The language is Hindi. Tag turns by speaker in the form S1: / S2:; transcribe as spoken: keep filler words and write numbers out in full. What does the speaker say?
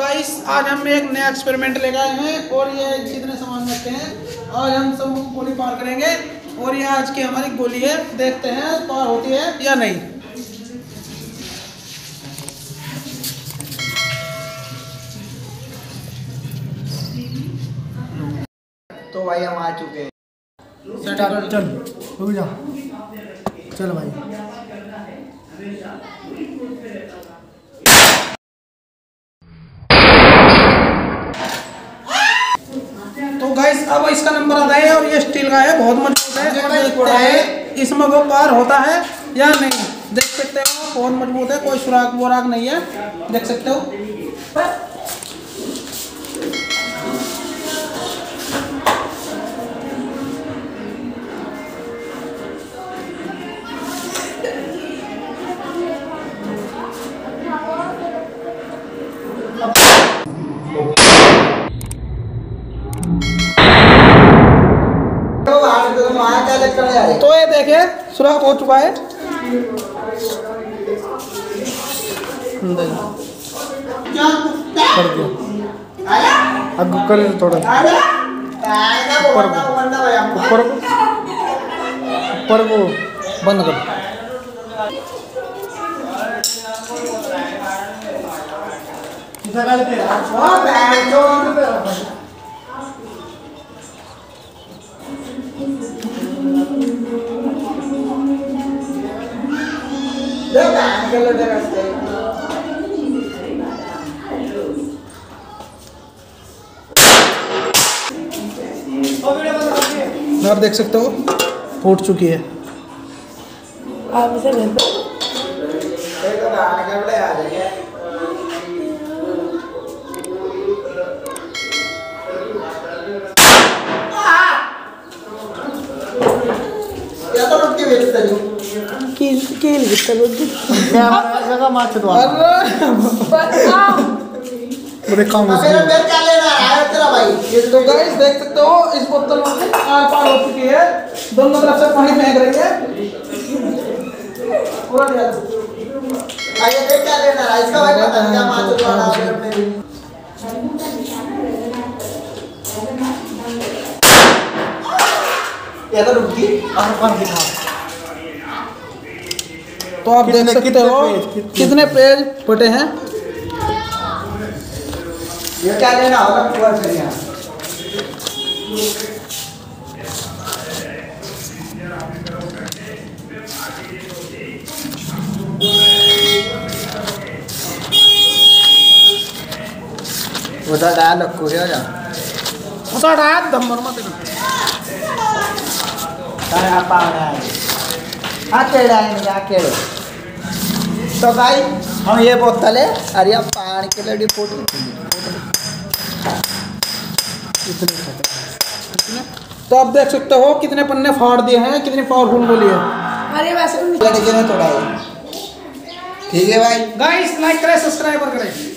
S1: गाइस आज हम एक नया एक्सपेरिमेंट लेकर आए हैं और ये जितने सामान रखते हैं आज हम सब गोली पार करेंगे और ये आज की हमारी गोली है। देखते हैं पार होती है या नहीं।
S2: तो भाई हम आ चुके हैं।
S1: चल चल रुक जा, चल भाई। तो गाइस अब इसका नंबर आता है और ये स्टील का है, बहुत मजबूत है। और देखते हैं इसमें वो पार होता है या नहीं। देख सकते हो बहुत मजबूत है, कोई सुराग वोराग नहीं है, देख सकते हो। तो ये देखिए सुराख हो चुका है। अब कर थोड़ा ऊपर ऊपर ऊपर को बंद कर। आप देख सकते हो फूट चुकी है।
S3: आप इसे घर पे कील कील कितना लोग
S1: जगह मार चुका है। बड़े काम है। तो गाइस देख सकते हो इस बोतल में आर पार हो चुकी है, दोनों तरफ से पानी फेंक रही है पूरा।
S2: आइए देख क्या लेना है इसका भाई, पता नहीं क्या मार चुका है अपने भी। ये तो रुक गई और कौन दिखा।
S1: तो आप देख सकते हो कितने पेज फटे हैं।
S2: ये क्या लेना होगा पूरा करिए। उधर डाल रखो क्या जा
S1: उसा डाल दमर मत कर।
S2: तारे आप पावने आए अकेले आए नहीं अकेले। तो भाई हम ये बोतल है अरे आप पानी के लड़ी फोटो
S1: तो आप देख सकते हो कितने पन्ने फाड़ दिए हैं, कितनी पावरफुल गोली है।
S3: अरे वैसे
S2: लड़के ने तोड़ा है। ठीक है भाई,
S1: गाइस लाइक करें, सब्सक्राइब करें।